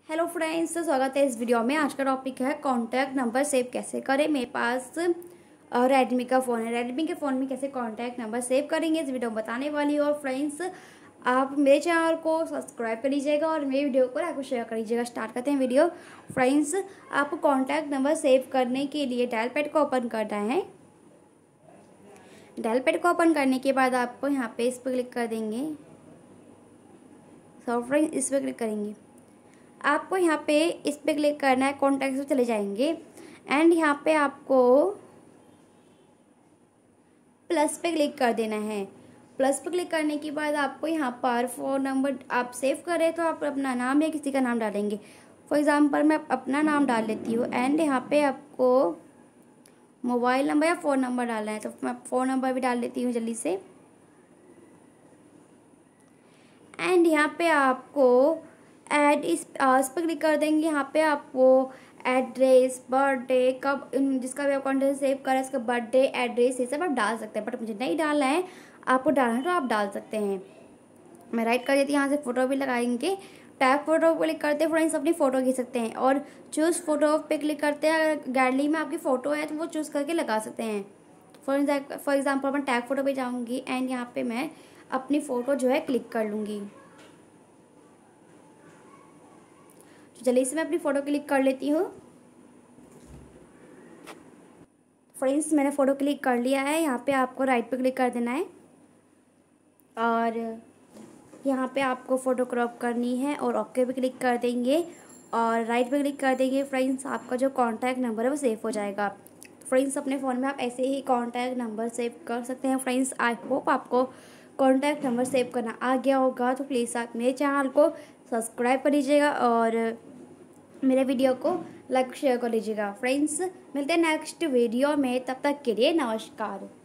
Hello friends, स्वागत है इस वीडियो में। आज का टॉपिक है कॉन्टैक्ट नंबर सेव कैसे करें। मेरे पास रेडमी का फ़ोन है। रेडमी के फ़ोन में कैसे कॉन्टैक्ट नंबर सेव करेंगे इस वीडियो में बताने वाली हूँ। और फ्रेंड्स, आप मेरे चैनल को सब्सक्राइब कर लीजिएगा और मेरे वीडियो को लाइक और शेयर कर लीजिएगा। स्टार्ट करते हैं वीडियो। फ्रेंड्स, आपको कॉन्टैक्ट नंबर सेव करने के लिए डायल पैड को ओपन करना है। डायल पैड को ओपन करने के बाद आपको यहाँ पे इस पर क्लिक कर देंगे। सो फ्रेंड्स, इस पर क्लिक करेंगे। आपको यहाँ पे इस पे क्लिक करना है, कॉन्टैक्ट्स में चले जाएंगे एंड यहाँ पे आपको प्लस पे क्लिक कर देना है। प्लस पे क्लिक करने के बाद आपको यहाँ पर फ़ोन नंबर आप सेव करें तो आप अपना नाम या किसी का नाम डालेंगे। फॉर एग्ज़ाम्पल मैं अपना नाम डाल लेती हूँ एंड यहाँ पे आपको मोबाइल नंबर या फ़ोन नंबर डालना है, तो मैं फ़ोन नंबर भी डाल लेती हूँ जल्दी से। एंड यहाँ पे आपको ऐड इस पर क्लिक कर देंगे। यहाँ पे आपको एड्रेस, बर्थडे, कब जिसका भी अकाउंट सेव करें उसका बर्थडे, एड्रेस, ये सब आप डाल सकते हैं। बट मुझे नहीं डालना है, आपको डालना है तो आप डाल सकते हैं। मैं राइट कर देती हूँ। यहाँ से फ़ोटो भी लगाएंगे। टैग फोटो क्लिक करते हैं फ्रेंड्स, अपनी फ़ोटो खींच सकते हैं और चूज़ फोटो पे क्लिक करते हैं। अगर गैलरी में आपकी फ़ोटो है तो वो चूज़ करके लगा सकते हैं। फॉर एग्ज़ाम्पल मैं टैग फोटो पे जाऊँगी एंड यहाँ पे मैं अपनी फ़ोटो जो है क्लिक कर लूँगी। जल्दी से मैं अपनी फ़ोटो क्लिक कर लेती हूँ। फ्रेंड्स, मैंने फ़ोटो क्लिक कर लिया है। यहाँ पे आपको राइट पे क्लिक कर देना है और यहाँ पे आपको फ़ोटो क्रॉप करनी है और ओके पे क्लिक कर देंगे और राइट पे क्लिक कर देंगे। फ्रेंड्स, आपका जो कॉन्टैक्ट नंबर है वो सेव हो जाएगा। फ्रेंड्स, अपने फ़ोन में आप ऐसे ही कॉन्टैक्ट नंबर सेव कर सकते हैं। फ्रेंड्स, आई होप आपको कॉन्टैक्ट नंबर सेव करना आ गया होगा। तो प्लीज़ आप मेरे चैनल को सब्सक्राइब कर लीजिएगा और मेरे वीडियो को लाइक शेयर कर लीजिएगा। फ्रेंड्स, मिलते हैं नेक्स्ट वीडियो में, तब तक के लिए नमस्कार।